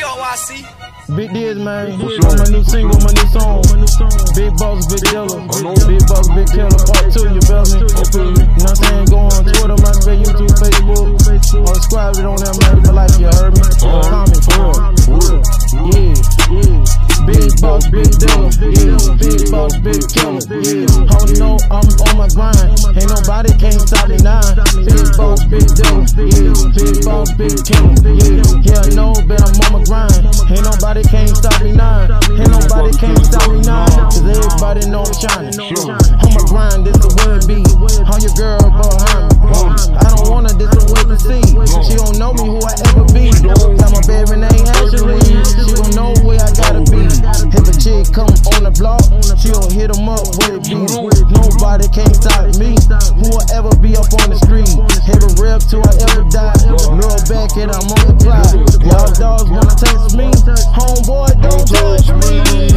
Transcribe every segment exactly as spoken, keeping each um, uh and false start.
up, Y C? Big Diz, man. On my new single, my new song. Big Boss, Big Dealer. Big Boss, Big Killer. Part two, you feel me? You know what I'm saying? Go on Twitter, my face, YouTube, Facebook. Or subscribe it on there, man, for life, you heard me? Comment, for real. Yeah, yeah. Big Boss, Big Dealer. Yeah, Big Boss, Big Killer. Yeah. Hold know I'm on my grind. Ain't nobody can't stop me now. Big Boss, Big Dealer. Yeah, Big Boss, Big Killer. Yeah, yeah, I know, but I'm on my grind. Ain't nobody can't stop me now. Ain't nobody can't stop me now. Cause everybody know I'm shining. On my grind, this the way it be. How your girl behind me. I don't wanna, this the way to see. She don't know me who I ever be. Got my baby name Ashley. She don't know where I gotta be. If a chick come on the block, she'll hit them up with it be. Nobody can't stop me. Who will ever be up on the street. Every rep till I ever die. Look back and I'm on the fly. Y'all dogs wanna taste me. Homeboy, don't touch me.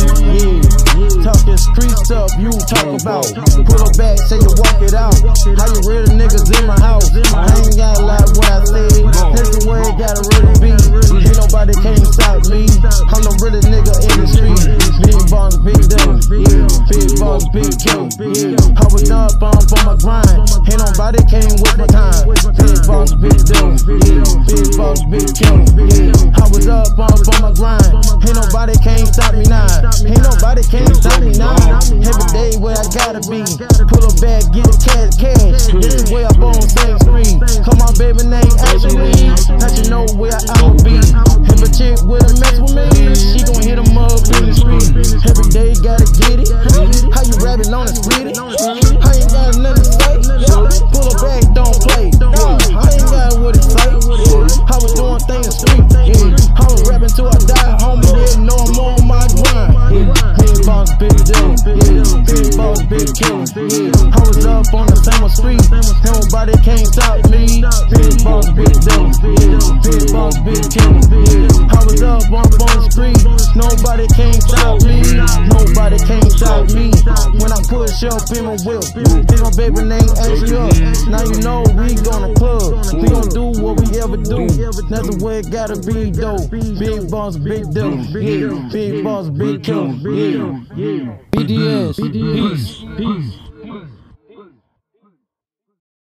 Yeah, talking street stuff you talk about. Pull her back, say you walk it out. How you real niggas in my house? I ain't gotta lie what I said. This the way it gotta really be. Ain't nobody can't stop me. I'm the realest nigga in the street. Big Boss, Big Dealer. Yeah, Big Boss, Big Killer. Yeah, I was up, I'm on my grind. Ain't nobody came with my time. Big Boss, Big Dealer. Yeah, Big Boss, Big Killer. Yeah, I was up, I'm on my grind. Ain't nobody can't stop me now. Ain't nobody can't stop me now. Every day where I gotta be. Pull a bag, get a cash, cash. This is where I'm on same screen. Call my baby name Ashley. Let you know where I'ma be. If a chick with a mess with me, she gon' hit them up in the street. Every day gotta get it. How you rap it on the street? I ain't got nothing to say. Pull a bag, don't play. I ain't got what it say. I was doing things street. I was rapping till I died, homie. Didn't know I'm on my grind. Big Boss, Big Dealer. Big Boss, Big Killer. I was up on the same street. Nobody can't stop me. Big Boss, Big Dealer. Big Boss, Big Killer. I was up on the street. Nobody can't stop me. Nobody can't stop me. When I push up in my whip, think my baby name Ashley up. Now you know we gonna club. We gon' do what we ever do. That's the way it gotta be though. Big Boss, Big Dealer. Yeah. Big Boss, Big Killer. Yeah. B D S. Peace. Peace.